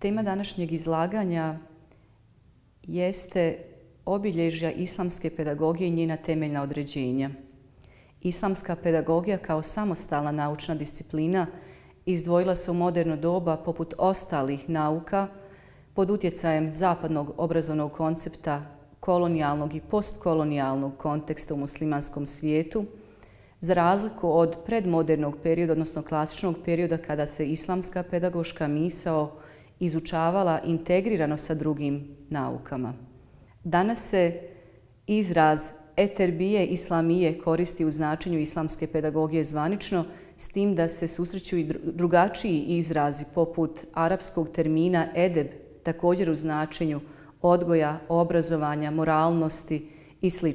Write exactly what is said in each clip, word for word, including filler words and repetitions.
Tema današnjeg izlaganja jeste obilježja islamske pedagogije i njena temeljna određenja. Islamska pedagogija kao samostalna naučna disciplina izdvojila se u moderno doba poput ostalih nauka pod utjecajem zapadnog obrazovnog koncepta kolonijalnog i postkolonijalnog konteksta u muslimanskom svijetu, za razliku od predmodernog perioda, odnosno klasičnog perioda kada se islamska pedagoška misao izučavala integrirano sa drugim naukama. Danas se izraz eterbije islamije koristi u značenju islamske pedagogije zvanično, s tim da se susreću i drugačiji izrazi poput arapskog termina edeb, također u značenju odgoja, obrazovanja, moralnosti i sl.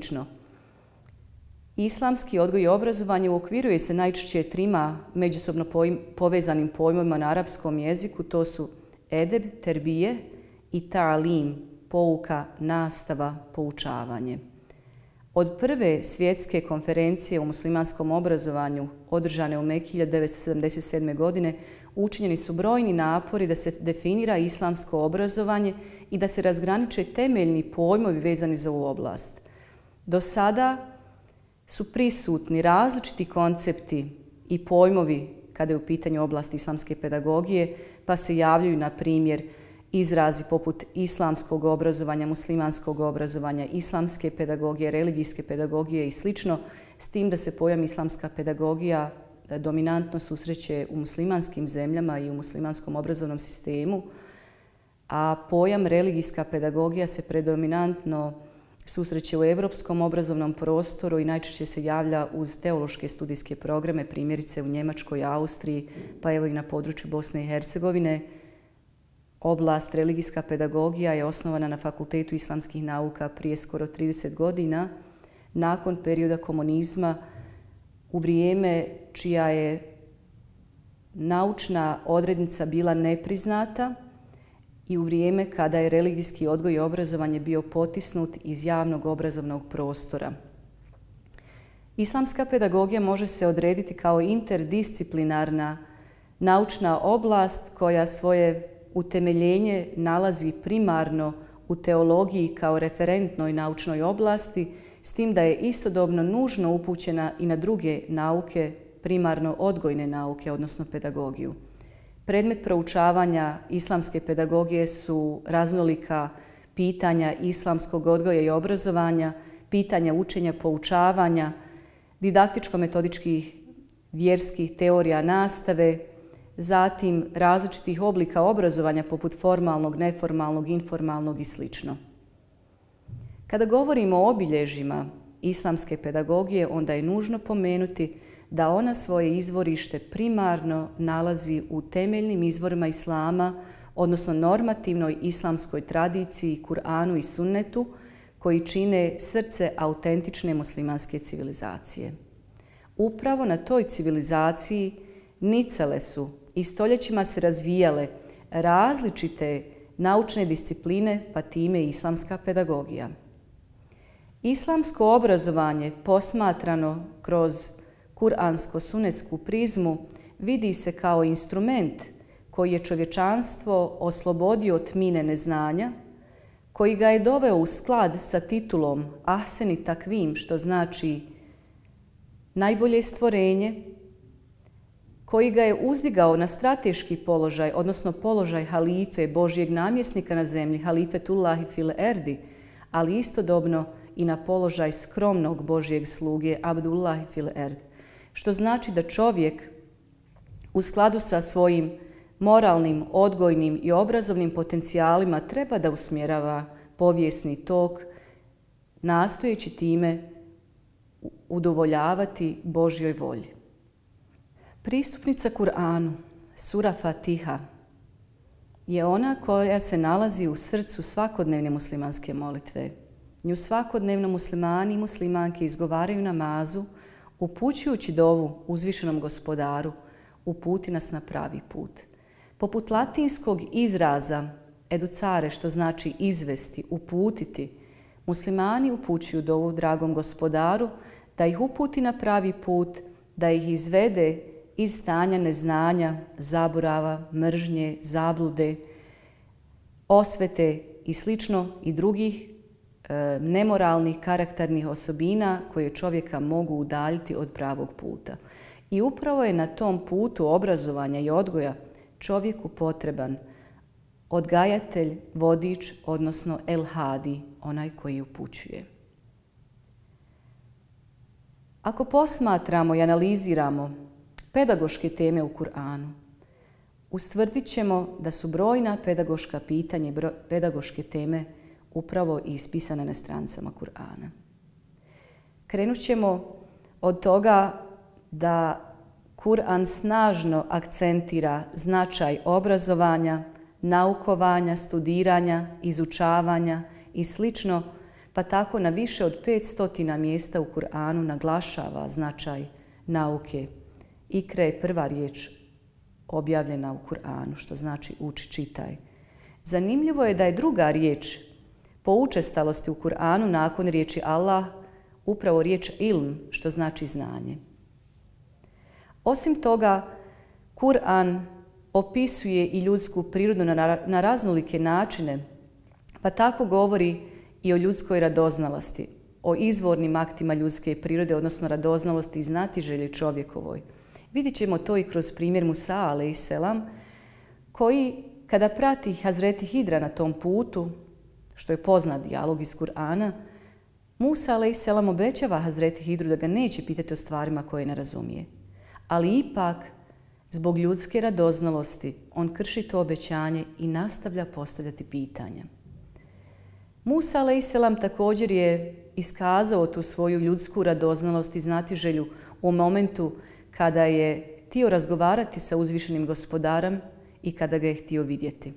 Islamski odgoj i obrazovanje uokviruje se najčešće trima međusobno povezanim pojmovima na arapskom jeziku. To su edeb, terbije i ta'alim, pouka, nastava, poučavanje. Od prve svjetske konferencije o muslimanskom obrazovanju održane u Meki hiljadu devetsto sedamdeset sedme. godine učinjeni su brojni napori da se definira islamsko obrazovanje i da se razgraniče temeljni pojmovi vezani za ovu oblast. Do sada su prisutni različiti koncepti i pojmovi kada je u pitanju oblast islamske pedagogije, pa se javljaju, na primjer, izrazi poput islamskog obrazovanja, muslimanskog obrazovanja, islamske pedagogije, religijske pedagogije i sl. S tim da se pojam islamska pedagogija dominantno susreće u muslimanskim zemljama i u muslimanskom obrazovnom sistemu, a pojam religijska pedagogija se predominantno susreće u europskom obrazovnom prostoru i najčešće se javlja uz teološke studijske programe, primjerice u Njemačkoj, Austriji, pa evo i na području Bosne i Hercegovine. Oblast religijska pedagogija je osnovana na Fakultetu islamskih nauka prije skoro trideset godina, nakon perioda komunizma, u vrijeme čija je naučna odrednica bila nepriznata i u vrijeme kada je religijski odgoj i obrazovanje bio potisnut iz javnog obrazovnog prostora. Islamska pedagogija može se odrediti kao interdisciplinarna naučna oblast koja svoje utemeljenje nalazi primarno u teologiji kao referentnoj naučnoj oblasti, s tim da je istodobno nužno upućena i na druge nauke, primarno odgojne nauke, odnosno pedagogiju. Predmet proučavanja islamske pedagogije su raznolika pitanja islamskog odgoja i obrazovanja, pitanja učenja, poučavanja, didaktičko-metodičkih vjerskih teorija nastave, zatim različitih oblika obrazovanja poput formalnog, neformalnog, informalnog i sl. Kada govorimo o obilježjima islamske pedagogije, onda je nužno pomenuti da ona svoje izvorište primarno nalazi u temeljnim izvorima islama, odnosno normativnoj islamskoj tradiciji, Kur'anu i sunnetu, koji čine srce autentične muslimanske civilizacije. Upravo na toj civilizaciji nicale su i stoljećima se razvijale različite naučne discipline, pa time i islamska pedagogija. Islamsko obrazovanje posmatrano kroz kuransko-sunetsku prizmu vidi se kao instrument koji je čovječanstvo oslobodio od tmine neznanja, koji ga je doveo u sklad sa titulom Ahseni Takvim, što znači najbolje stvorenje, koji ga je uzdigao na strateški položaj, odnosno položaj halife, Božjeg namjesnika na zemlji, halifetullahi fil erdi, ali istodobno i na položaj skromnog Božjeg sluge, abdullahi fil erd. Što znači da čovjek u skladu sa svojim moralnim, odgojnim i obrazovnim potencijalima treba da usmjerava povijesni tok, nastojeći time udovoljavati Božjoj volji. Pristupnica Kur'anu, sura Fatiha, je ona koja se nalazi u srcu svakodnevne muslimanske molitve. Nju svakodnevno muslimani i muslimanke izgovaraju namazu, upućujući dovu uzvišenom Gospodaru, uputi nas na pravi put. Poput latinskog izraza educare, što znači izvesti, uputiti, muslimani upućuju dovu dragom Gospodaru da ih uputi na pravi put, da ih izvede iz stanja neznanja, zaborava, mržnje, zablude, osvete i slično i drugih e, nemoralnih karakternih osobina koje čovjeka mogu udaljiti od pravog puta. I upravo je na tom putu obrazovanja i odgoja čovjeku potreban odgajatelj, vodič, odnosno El Hadi, onaj koji upućuje. Ako posmatramo i analiziramo pedagoške teme u Kur'anu, ustvrdit ćemo da su brojna pedagoška pitanja i pedagoške teme upravo ispisane na strancama Kur'ana. Krenut ćemo od toga da Kur'an snažno akcentira značaj obrazovanja, naukovanja, studiranja, izučavanja i slično, pa tako na više od petsto mjesta u Kur'anu naglašava značaj nauke. Ikra je prva riječ objavljena u Kur'anu, što znači uči, čitaj. Zanimljivo je da je druga riječ po učestalosti u Kur'anu nakon riječi Allah upravo riječ ilm, što znači znanje. Osim toga, Kur'an opisuje i ljudsku prirodu na raznolike načine, pa tako govori i o ljudskoj radoznalosti, o izvornim aktima ljudske prirode, odnosno radoznalosti i znatiželje čovjekovoj. Vidjet ćemo to i kroz primjer Musa a.s. koji, kada prati Hazreti Hidra na tom putu, što je poznat dijalog iz Kur'ana, Musa a.s. obećava Hazreti Hidru da ga neće pitati o stvarima koje ne razumije. Ali ipak, zbog ljudske radoznalosti, on krši to obećanje i nastavlja postavljati pitanja. Musa a.s. također je iskazao tu svoju ljudsku radoznalost i znatiželju u momentu kada je htio razgovarati sa uzvišenim gospodarom i kada ga je htio vidjeti.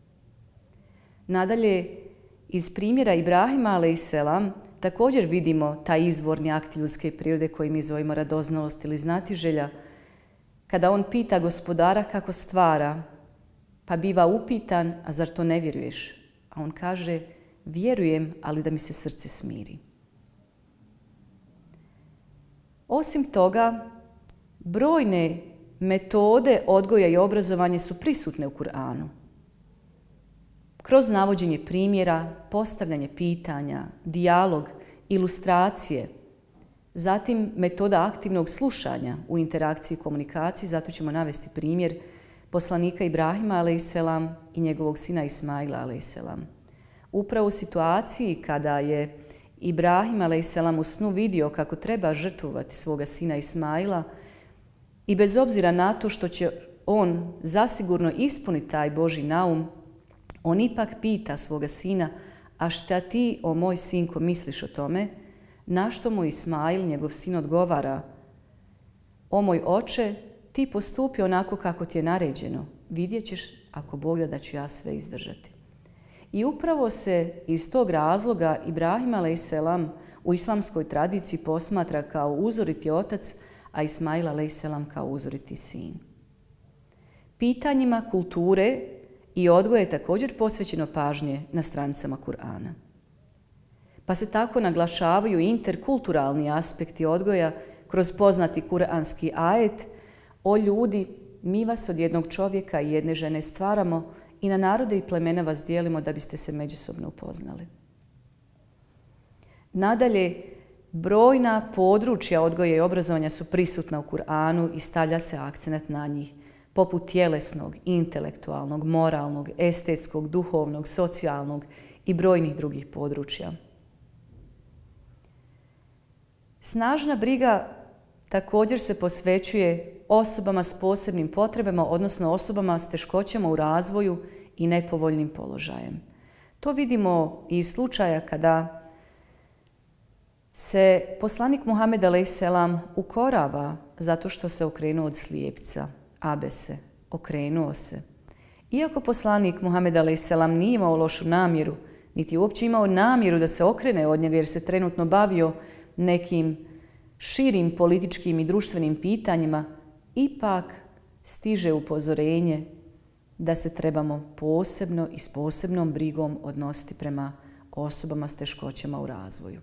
Nadalje, iz primjera Ibrahima a.s. također vidimo taj izvorni akt ljudske prirode koji mi zovemo radoznalost ili znatiželja, kada on pita gospodara kako stvara, pa biva upitan, a zar to ne vjeruješ? A on kaže, vjerujem, ali da mi se srce smiri. Osim toga, brojne metode odgoja i obrazovanja su prisutne u Kur'anu. Kroz navođenje primjera, postavljanje pitanja, dijalog, ilustracije, zatim metoda aktivnog slušanja u interakciji i komunikaciji, zato ćemo navesti primjer poslanika Ibrahima a.s. i njegovog sina Ismaila a.s. Upravo u situaciji kada je Ibrahim a.s. u snu vidio kako treba žrtvovati svoga sina Ismaila i bez obzira na to što će on zasigurno ispuniti taj Božji naum, on ipak pita svoga sina, a šta ti, o moj sinko, misliš o tome? Na što mu Ismail, njegov sin, odgovara, o moj oče, ti postupi onako kako ti je naređeno. Vidjet ćeš, ako Bog da, da ću ja sve izdržati. I upravo se iz tog razloga Ibrahim a.s. u islamskoj tradiciji posmatra kao uzoriti otac, a Ismail a.s. kao uzoriti sin. Pitanjima kulture i odgoja je također posvećeno pažnje na strancama Kur'ana. Pa se tako naglašavaju interkulturalni aspekti odgoja kroz poznati kuranski ajet: o ljudi, mi vas od jednog čovjeka i jedne žene stvaramo i na narode i plemena vas dijelimo da biste se međusobno upoznali. Nadalje, brojna područja odgoja i obrazovanja su prisutna u Kur'anu i stavlja se akcenat na njih, poput tjelesnog, intelektualnog, moralnog, estetskog, duhovnog, socijalnog i brojnih drugih područja. Snažna briga također se posvećuje osobama s posebnim potrebama, odnosno osobama s teškoćama u razvoju i nepovoljnim položajem. To vidimo i iz slučaja kada se poslanik Muhammed a.s. ukorava zato što se okrenuo od slijepca, abese, okrenuo se. Iako poslanik Muhammed a.s. nije imao lošu namjeru, niti uopće imao namjeru da se okrene od njega jer se trenutno bavio nekim širim političkim i društvenim pitanjima, ipak stiže upozorenje da se trebamo posebno i s posebnom brigom odnositi prema osobama s teškoćama u razvoju.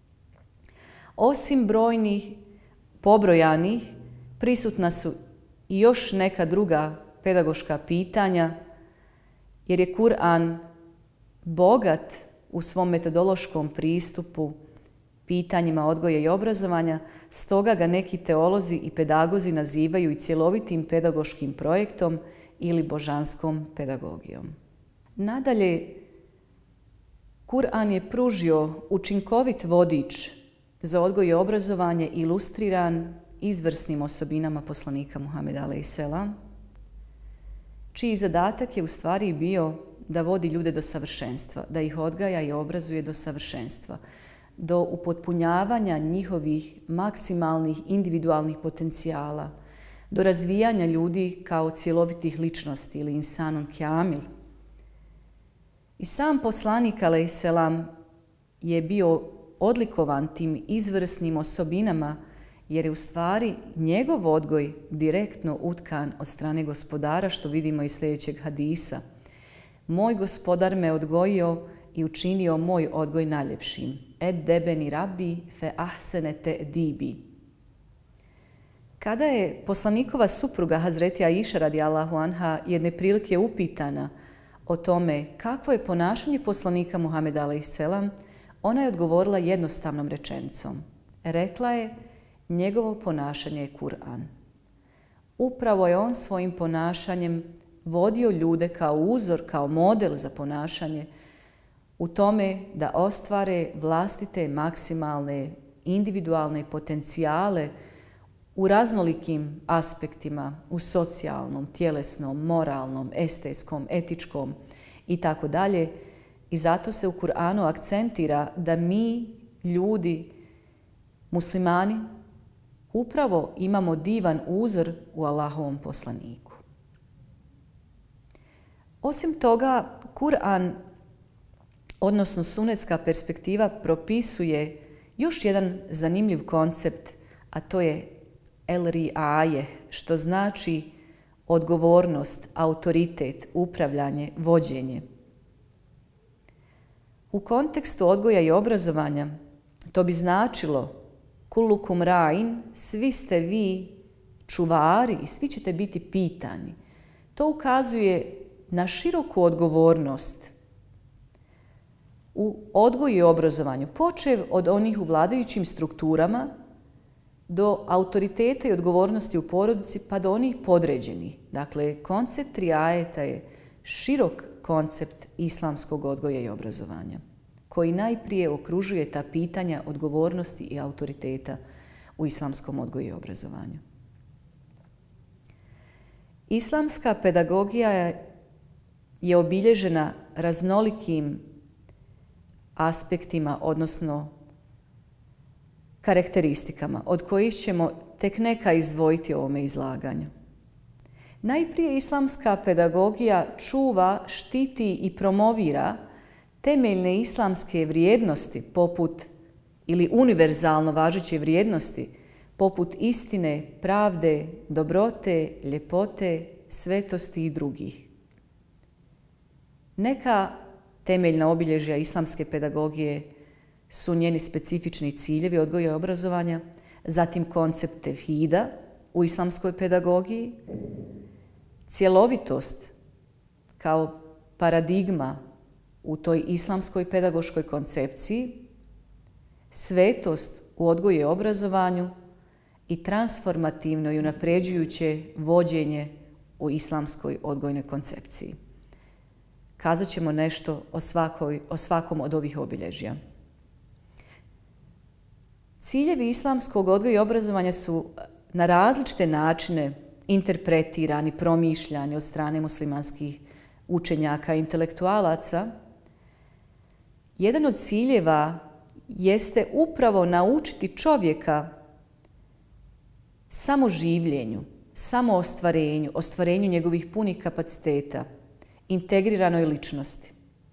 Osim brojnih pobrojanih, prisutna su i još neka druga pedagoška pitanja, jer je Kur'an bogat u svom metodološkom pristupu pitanjima odgoja i obrazovanja, stoga ga neki teolozi i pedagozi nazivaju i cjelovitim pedagoškim projektom ili božanskom pedagogijom. Nadalje, Kur'an je pružio učinkovit vodič za odgoj i obrazovanje ilustriran izvrsnim osobinama poslanika Muhameda alejselam, čiji zadatak je u stvari bio da vodi ljude do savršenstva, da ih odgaja i obrazuje do savršenstva, do upotpunjavanja njihovih maksimalnih individualnih potencijala, do razvijanja ljudi kao cjelovitih ličnosti ili insanom kjamil. I sam poslanik alejselam je bio odlikovan tim izvrsnim osobinama, jer je u stvari njegov odgoj direktno utkan od strane gospodara, što vidimo iz sljedećeg hadisa. Moj gospodar me odgojio i učinio moj odgoj najljepšim. Ed debeni rabbi fe ahsene te dibi. Kada je poslanikova supruga Hazreti Aisha radijallahu anha jedne prilike upitana o tome kakvo je ponašanje poslanika Muhameda alejselam, ona je odgovorila jednostavnom rečenicom. Rekla je, njegovo ponašanje je Kur'an. Upravo je on svojim ponašanjem vodio ljude kao uzor, kao model za ponašanje u tome da ostvare vlastite maksimalne individualne potencijale u raznolikim aspektima, u socijalnom, tjelesnom, moralnom, estetskom, etičkom i tako dalje. I zato se u Kur'anu akcentira da mi, ljudi, muslimani, upravo imamo divan uzor u Allahovom poslaniku. Osim toga, Kur'an, odnosno sunetska perspektiva, propisuje još jedan zanimljiv koncept, a to je el-riaje, što znači odgovornost, autoritet, upravljanje, vođenje. U kontekstu odgoja i obrazovanja to bi značilo kullukum ra'in, svi ste vi čuvari i svi ćete biti pitani. To ukazuje na široku odgovornost u odgoju i obrazovanju, počev od onih u vladajućim strukturama do autoriteta i odgovornosti u porodici pa do onih podređenih. Dakle, koncept riajeta je širok koncept islamskog odgoja i obrazovanja, koji najprije okružuje ta pitanja odgovornosti i autoriteta u islamskom odgoju i obrazovanju. Islamska pedagogija je obilježena raznolikim aspektima, odnosno karakteristikama, od kojih ćemo tek neka izdvojiti u ovome izlaganju. Najprije islamska pedagogija čuva, štiti i promovira temeljne islamske vrijednosti poput, ili univerzalno važeće vrijednosti, poput istine, pravde, dobrote, ljepote, svetosti i drugih. Neka temeljna obilježja islamske pedagogije su njeni specifični ciljevi odgoja i obrazovanja, zatim koncept tevhida u islamskoj pedagogiji, cjelovitost kao paradigma u toj islamskoj pedagoškoj koncepciji, svetost u odgoju i obrazovanju i transformativno i unapređujuće vođenje u islamskoj odgojnoj koncepciji. Kazat ćemo nešto o, svakoj, o svakom od ovih obilježja. Ciljevi islamskog odgoja i obrazovanja su na različite načine interpretirani, promišljani od strane muslimanskih učenjaka i intelektualaca. Jedan od ciljeva jeste upravo naučiti čovjeka samoživljenju, samoostvarenju, ostvarenju njegovih punih kapaciteta, integriranoj ličnosti.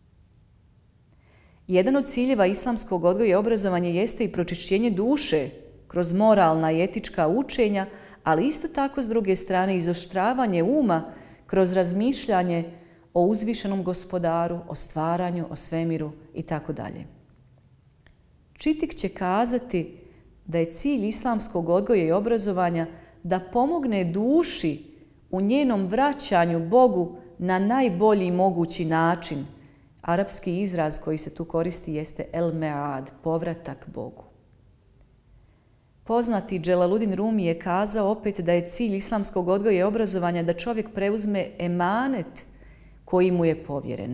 Jedan od ciljeva islamskog odgoja i obrazovanja jeste i pročišćenje duše kroz moralna i etička učenja, ali isto tako s druge strane izoštravanje uma kroz razmišljanje o uzvišenom gospodaru, o stvaranju, o svemiru i tako dalje. Čitik će kazati da je cilj islamskog odgoja i obrazovanja da pomogne duši u njenom vraćanju Bogu na najbolji mogući način, Arapski izraz koji se tu koristi jeste el-me'ad, povratak Bogu. Poznati Dželaludin Rumi je kazao opet da je cilj islamskog odgoja i obrazovanja da čovjek preuzme emanet koji mu je povjeren.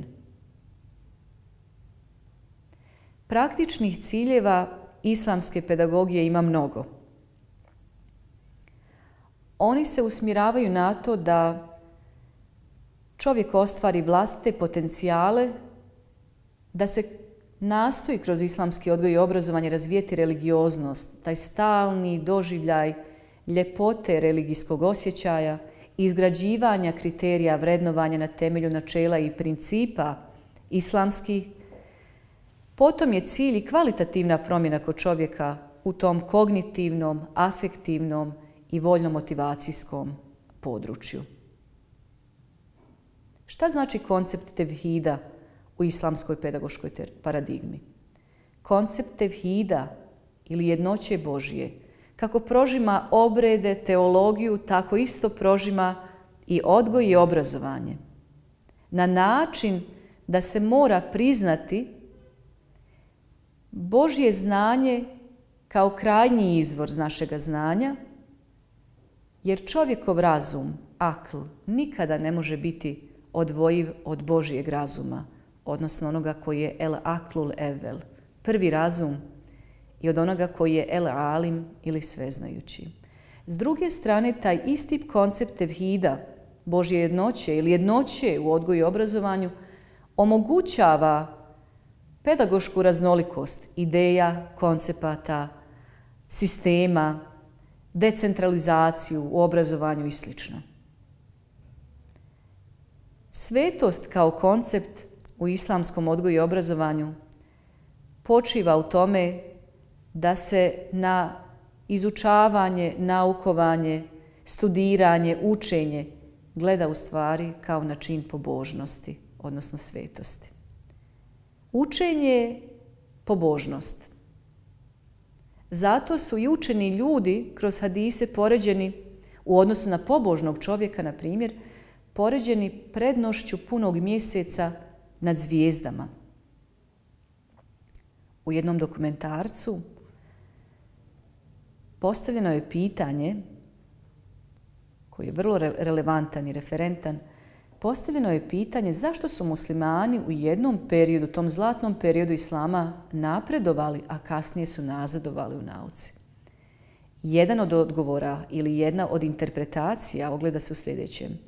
Praktičnih ciljeva islamske pedagogije ima mnogo. Oni se usmjeravaju na to da čovjek ostvari vlastite potencijale, da se nastoji kroz islamski odgoj i obrazovanje razvijeti religioznost, taj stalni doživljaj ljepote religijskog osjećaja, izgrađivanja kriterija vrednovanja na temelju načela i principa islamskih. Potom je cilj i kvalitativna promjena kod čovjeka u tom kognitivnom, afektivnom i voljno-motivacijskom području. Šta znači koncept tevhida u islamskoj pedagoškoj paradigmi? Koncept tevhida ili jednoće Božje, kako prožima obrede, teologiju, tako isto prožima i odgoj i obrazovanje. Na način da se mora priznati Božje znanje kao krajnji izvor našega znanja, jer čovjekov razum, akl, nikada ne može biti odvojiv od Božjeg razuma, odnosno onoga koji je el aklul evel, prvi razum, i od onoga koji je el alim ili sveznajući. S druge strane, taj isti koncept tevhida, Božje jednoće ili jednoće u odgoju i obrazovanju, omogućava pedagošku raznolikost ideja, koncepata, sistema, decentralizaciju u obrazovanju i sl. Svetost kao koncept u islamskom odgoju i obrazovanju počiva u tome da se na izučavanje, naukovanje, studiranje, učenje gleda u stvari kao na čin pobožnosti, odnosno svetosti. Učenje je pobožnost. Zato su i učeni ljudi kroz hadise poređeni u odnosu na pobožnog čovjeka, na primjer, poređeni prednošću punog mjeseca nad zvijezdama. U jednom dokumentarcu postavljeno je pitanje, koji je vrlo relevantan i referentan, postavljeno je pitanje zašto su muslimani u jednom periodu, tom zlatnom periodu islama, napredovali, a kasnije su nazadovali u nauci. Jedan od odgovora ili jedna od interpretacija ogleda se u sljedećem.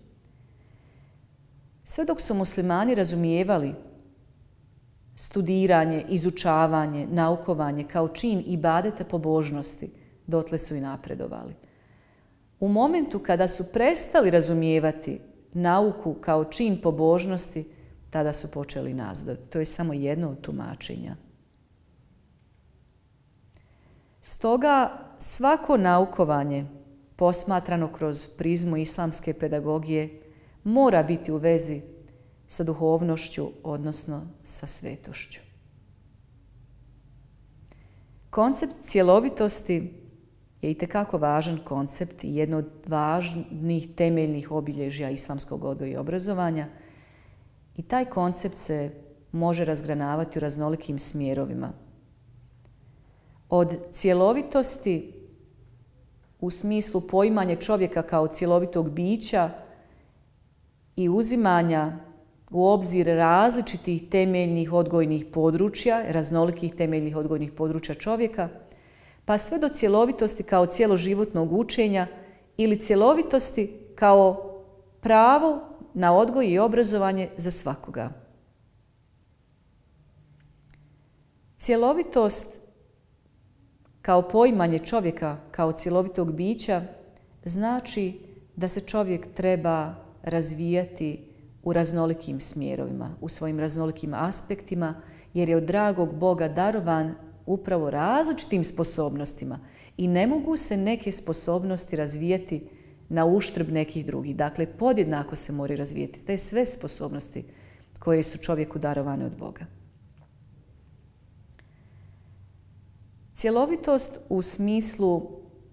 Sve dok su muslimani razumijevali studiranje, izučavanje, naukovanje kao čin ibadeta pobožnosti, dotle su i napredovali. U momentu kada su prestali razumijevati nauku kao čin pobožnosti, tada su počeli nazadovati. To je samo jedno od tumačenja. Stoga svako naukovanje posmatrano kroz prizmu islamske pedagogije mora biti u vezi sa duhovnošću, odnosno sa svetošću. Koncept cjelovitosti je itekako važan koncept i jedno od važnih temeljnih obilježja islamskog odgoja i obrazovanja. I taj koncept se može razgranavati u raznolikim smjerovima. Od cjelovitosti u smislu poimanja čovjeka kao cjelovitog bića i uzimanja u obzir različitih temeljnih odgojnih područja, raznolikih temeljnih odgojnih područja čovjeka, pa sve do cjelovitosti kao cjeloživotnog učenja ili cjelovitosti kao pravo na odgoj i obrazovanje za svakoga. Cjelovitost kao poimanje čovjeka kao cjelovitog bića znači da se čovjek treba razvijati u raznolikim smjerovima, u svojim raznolikim aspektima, jer je od dragog Boga darovan upravo različitim sposobnostima i ne mogu se neke sposobnosti razvijati na uštrb nekih drugih. Dakle, podjednako se moraju razvijati te sve sposobnosti koje su čovjeku darovane od Boga. Cjelovitost u smislu,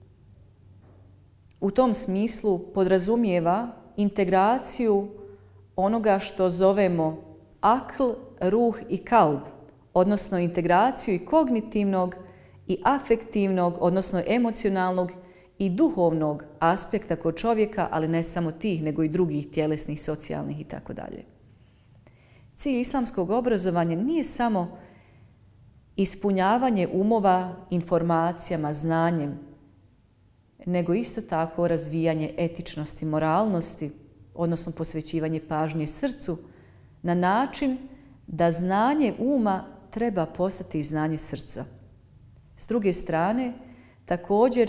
u tom smislu podrazumijeva integraciju onoga što zovemo akl, ruh i kalb, odnosno integraciju i kognitivnog i afektivnog, odnosno emocionalnog i duhovnog aspekta kod čovjeka, ali ne samo tih, nego i drugih tjelesnih, socijalnih itd. Cilj islamskog obrazovanja nije samo ispunjavanje umova informacijama, znanjem, nego isto tako razvijanje etičnosti, moralnosti, odnosno posvećivanje pažnje srcu na način da znanje uma treba postati znanje srca. S druge strane, također,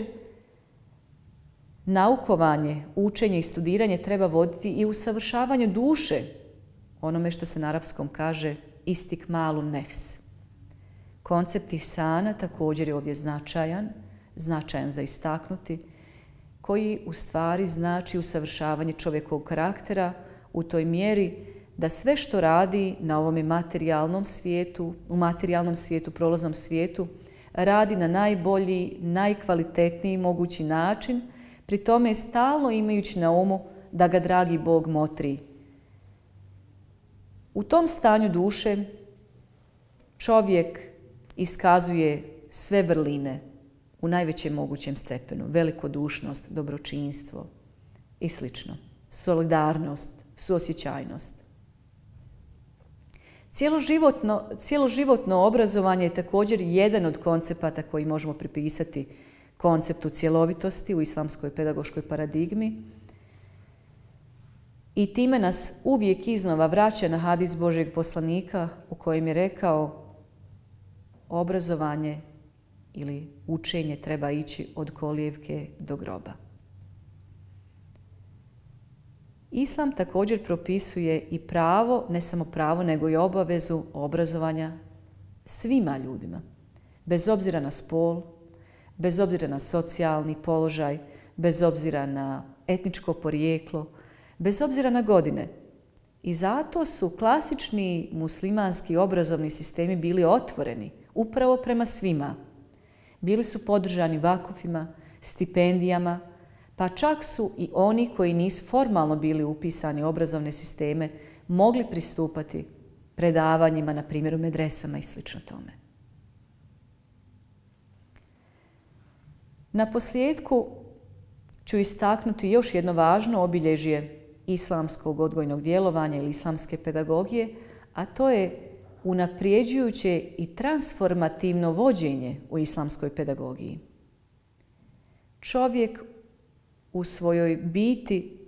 naukovanje, učenje i studiranje treba voditi i usavršavanju duše, onome što se na arapskom kaže istikmalu nefs. Koncept ihsana također je ovdje značajan, značajan za istaknuti, koji u stvari znači usavršavanje čovjekovog karaktera u toj mjeri da sve što radi na ovome materijalnom svijetu, u materijalnom svijetu, prolaznom svijetu, radi na najbolji, najkvalitetniji mogući način, pri tome stalno imajući na umu da ga dragi Bog motri. U tom stanju duše čovjek iskazuje sve vrline u najvećem mogućem stepenu, velikodušnost, dobročinstvo i slično, solidarnost, suosjećajnost. Cijeloživotno, cijeloživotno obrazovanje je također jedan od koncepata koji možemo pripisati konceptu cjelovitosti u islamskoj pedagoškoj paradigmi i time nas uvijek iznova vraća na hadis Božjeg poslanika u kojem je rekao: obrazovanje ili učenje treba ići od kolijevke do groba. Islam također propisuje i pravo, ne samo pravo, nego i obavezu obrazovanja svima ljudima, bez obzira na spol, bez obzira na socijalni položaj, bez obzira na etničko porijeklo, bez obzira na godine. I zato su klasični muslimanski obrazovni sistemi bili otvoreni upravo prema svima. Bili su podržani vakufima, stipendijama, pa čak su i oni koji nisu formalno bili upisani u obrazovne sisteme mogli pristupati predavanjima, na primjer u medresama i slično tome. Na posljedku ću istaknuti još jedno važno obilježje islamskog odgojnog djelovanja ili islamske pedagogije, a to je unaprijeđujuće i transformativno vođenje u islamskoj pedagogiji. Čovjek u svojoj biti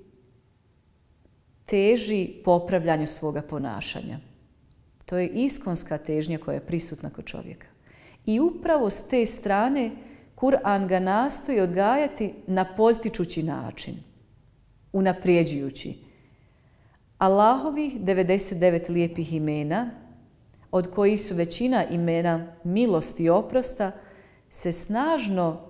teži popravljanju svoga ponašanja. To je iskonska težnja koja je prisutna kod čovjeka. I upravo s te strane Kur'an ga nastoji odgajati na postičući način, unaprijeđujući. Allahovih devedeset devet lijepih imena, od kojih su većina imena milosti i oprosta, se snažno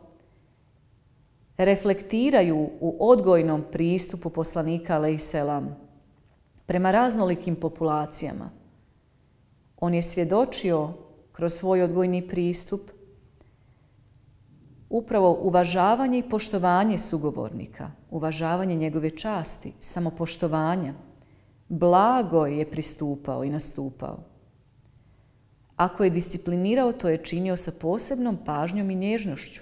reflektiraju u odgojnom pristupu poslanika alejhiselam prema raznolikim populacijama. On je svjedočio kroz svoj odgojni pristup upravo uvažavanje i poštovanje sugovornika, uvažavanje njegove časti, samopoštovanja. Blago je pristupao i nastupao. Ako je disciplinirao, to je činio sa posebnom pažnjom i nježnošću.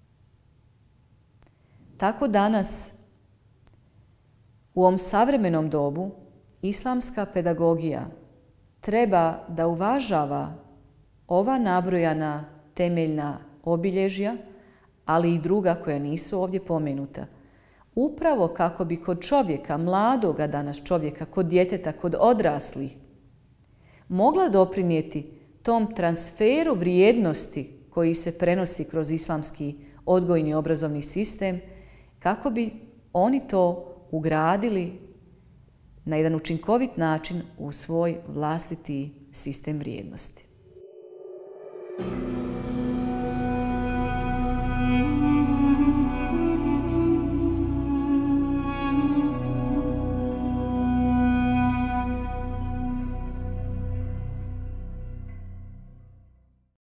Tako danas, u ovom savremenom dobu, islamska pedagogija treba da uvažava ova nabrojana temeljna obilježja, ali i druga koja nisu ovdje pomenuta. Upravo kako bi kod čovjeka, mladoga danas čovjeka, kod djeteta, kod odraslih, mogla doprinijeti tom transferu vrijednosti koji se prenosi kroz islamski odgojni i obrazovni sistem, kako bi oni to ugradili na jedan učinkovit način u svoj vlastiti sistem vrijednosti.